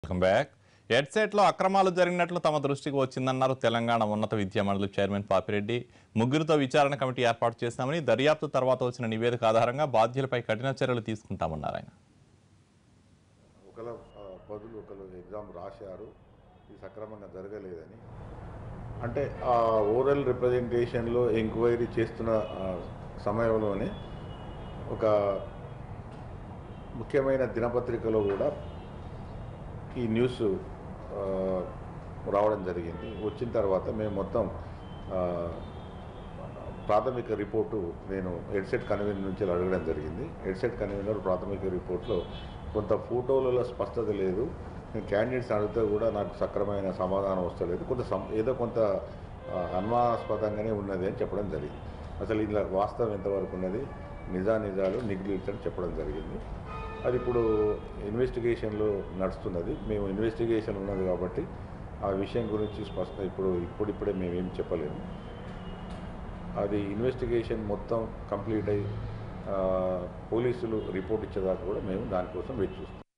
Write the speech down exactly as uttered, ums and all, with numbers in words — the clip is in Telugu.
Welcome back. ఎడ్సెట్లో అక్రమాలు జరిగినట్లు తమ దృష్టికి వచ్చిందన్నారు తెలంగాణ ఉన్నత విద్యా మండలి చైర్మన్ పాపిరెడ్డి. ముగ్గురితో విచారణ కమిటీ ఏర్పాటు చేస్తామని, దర్యాప్తు తర్వాత వచ్చిన నివేదిక ఆధారంగా బాధ్యులపై కఠిన చర్యలు తీసుకుంటామన్నారు ఆయన. ఒకల బదులు ఒకరు ఎగ్జామ్ రాశారు, ఇది సక్రమంగా జరగలేదని అంటే ఆ ఓరల్ రిప్రజెంటేషన్లో ఎంక్వైరీ చేస్తున్న సమయంలోనే ఒక ముఖ్యమైన దినపత్రికలో కూడా ఈ న్యూస్ రావడం జరిగింది. వచ్చిన తర్వాత మేము మొత్తం ప్రాథమిక రిపోర్టు నేను ఎడ్సెట్ కన్వీనర్ నుంచి అడగడం జరిగింది. ఎడ్సెట్ కన్వీనర్ ప్రాథమిక రిపోర్ట్లో కొంత ఫోటోలలో స్పష్టత లేదు, నేను క్యాండిడేట్స్ అడిగితే కూడా నాకు సక్రమైన సమాధానం వస్తలేదు, కొంత ఏదో కొంత అనుమానాస్పదంగానే ఉన్నది అని చెప్పడం జరిగింది. అసలు ఇలా వాస్తవం ఎంతవరకు ఉన్నది, నిజానిజాలు నిగ్లిజెన్స్ అని చెప్పడం జరిగింది. అది ఇప్పుడు ఇన్వెస్టిగేషన్లో నడుస్తున్నది. మేము ఇన్వెస్టిగేషన్ ఉన్నది కాబట్టి ఆ విషయం గురించి స్పష్ట ఇప్పుడు ఇప్పుడిప్పుడే మేమేం చెప్పలేము. అది ఇన్వెస్టిగేషన్ మొత్తం కంప్లీట్ అయ్యి పోలీసులు రిపోర్ట్ ఇచ్చేదాకా కూడా మేము దానికోసం వెయిట్ చూస్తాం.